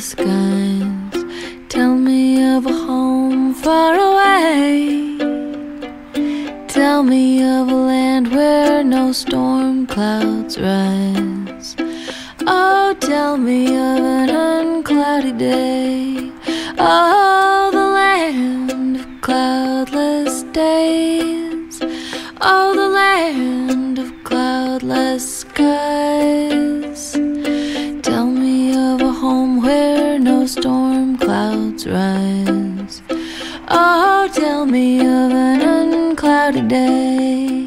skies. Tell me of a home far away. Tell me of a land where no storm clouds rise. Oh, tell me of an uncloudy day. Oh, the land of cloudless days. Oh, the land of cloudless skies. Tell me of a home where no storm clouds rise. Oh, tell me of an uncloudy day.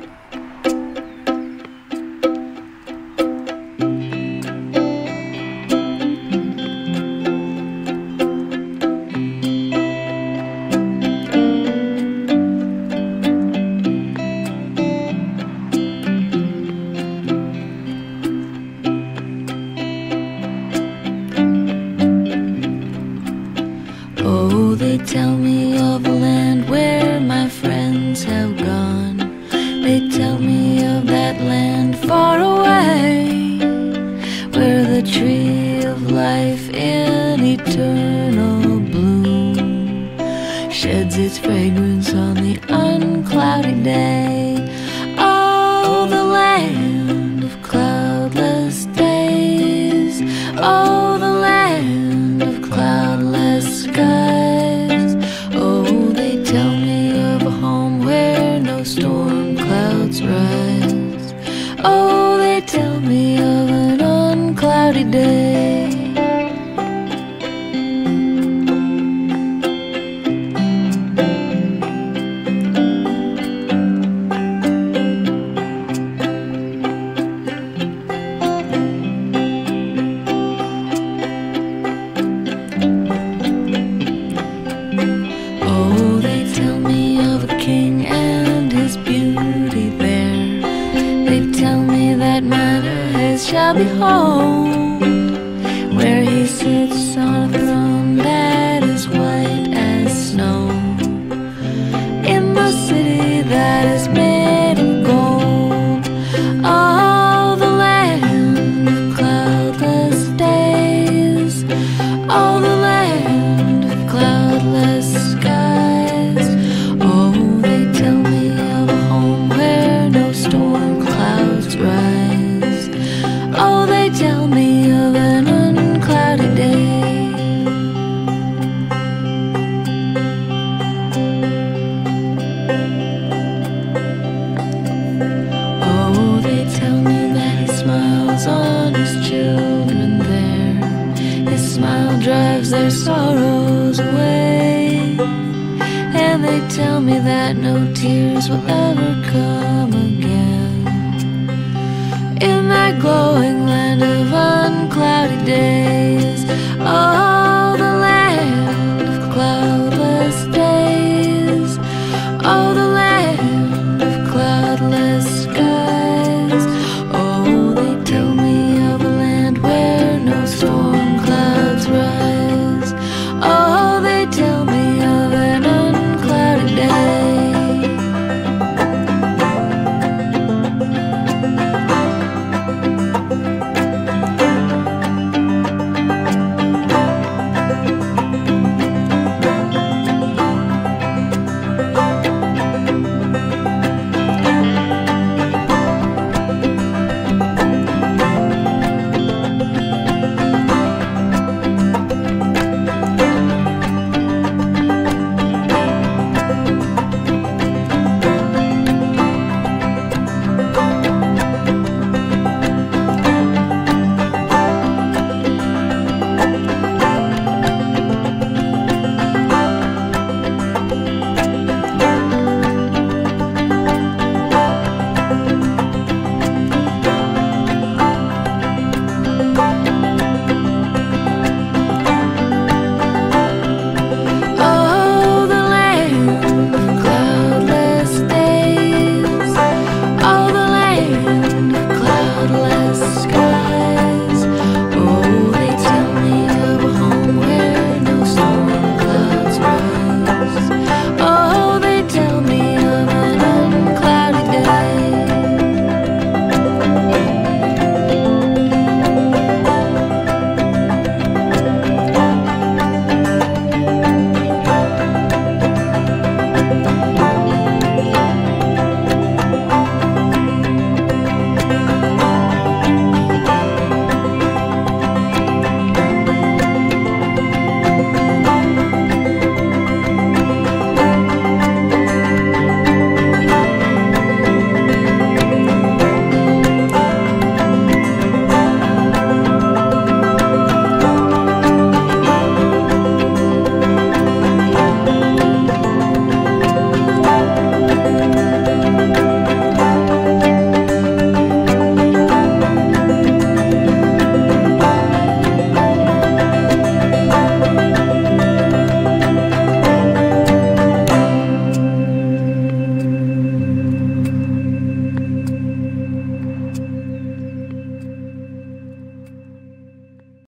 Oh, they tell me of a land where my friends have gone. They tell me of that land far away, where the tree of life in eternal bloom sheds its fragrance on the uncloudy day. Oh, the land of cloudless days. Oh, the land of cloudless skies. Oh, they tell me of a home where no storm clouds rise. Oh, they tell me of an uncloudy day. Shall behold, where he sits on a throne that is white as snow, in the city that is made of gold. Oh, the land of cloudless days. Oh, the land of cloudless skies. Oh, they tell me of a home where no storm clouds rise. Oh, they tell me of an uncloudy day. Oh, they tell me that he smiles on his children there. His smile drives their sorrows away. And they tell me that no tears will ever come again in that glowing land of uncloudy days. Oh,